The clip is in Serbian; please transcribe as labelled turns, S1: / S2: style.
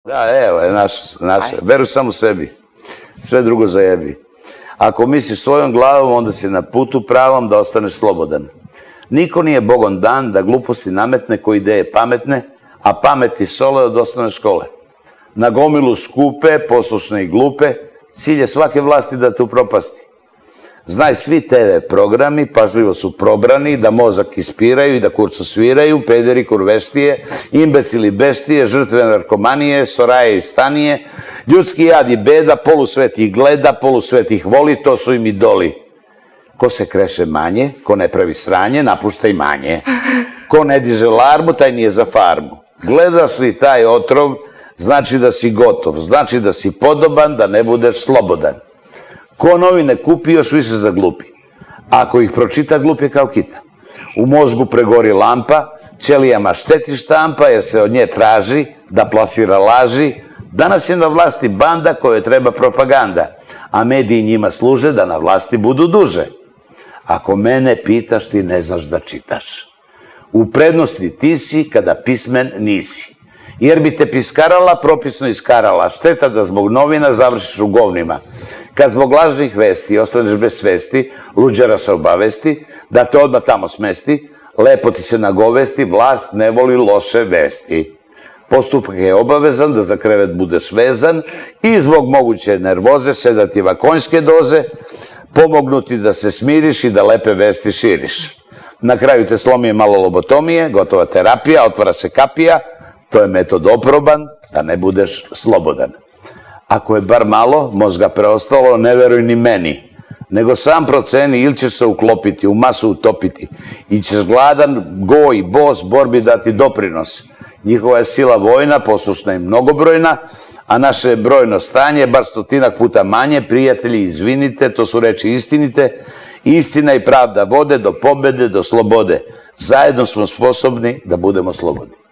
S1: Da, evo, naše. Veruj samo sebi. Sve drugo zajebi. Ako misliš svojom glavom, onda si na putu pravom da ostaneš slobodan. Niko nije Bogom dan da gluposti nametne ko ideje pametne, a pameti sole od osnovne škole. Na gomilu skupe, poslušne i glupe, cilj je svake vlasti da te upropasti. Znaj, svi TV programi pažljivo su probrani, da mozak ispiraju i da kurcu sviraju, pederi kurveštije, imbecili beštije, žrtve narkomanije, soraje i stanije, ljudski jad i beda, polusvet ih gleda, polusvet ih voli, to su im idoli. Ko se kreše manje, ko ne pravi sranje, napušta i manje. Ko ne diže larmu, taj nije za farmu. Gledaš li taj otrov, znači da si gotov, znači da si podoban, da ne budeš slobodan. Ko novine kupi, još više zaglupi. Ako ih pročita, glup je kao kita. U mozgu pregori lampa, ćelijama šteti štampa, jer se od nje traži da plasira laži. Danas je na vlasti banda kojoj treba propaganda, a mediji njima služe da na vlasti budu duže. Ako mene pitaš, ti ne znaš da čitaš. U prednosti ti si kada pismen nisi. Jer bi te piskarala, propisno iskarala. Šteta da zbog novina završiš u govnima. Kad zbog lažnih vesti ostaneš bez svesti, luđara se obavesti, da te odmah tamo smesti, lepo ti se nagovesti, vlast ne voli loše vesti. Postupak je obavezan da za krevet budeš vezan i zbog moguće nervoze sedativa konjske doze, pomognuti da se smiriš i da lepe vesti širiš. Na kraju te slomije malo lobotomije, gotova terapija, otvara se kapija, to je metod oproban, da ne budeš slobodan. Ako je bar malo mozga preostalo, ne veruj ni meni, nego sam proceni ili ćeš se uklopiti, u masu utopiti, i ćeš gladan, go i bos borbi dati doprinos. Njihova je sila vojna, poslušna i mnogobrojna, a naše brojno stanje, bar 100 puta manje. Prijatelji, izvinite, to su reči istinite. Istina i pravda vode do pobede, do slobode. Zajedno smo sposobni da budemo slobodni.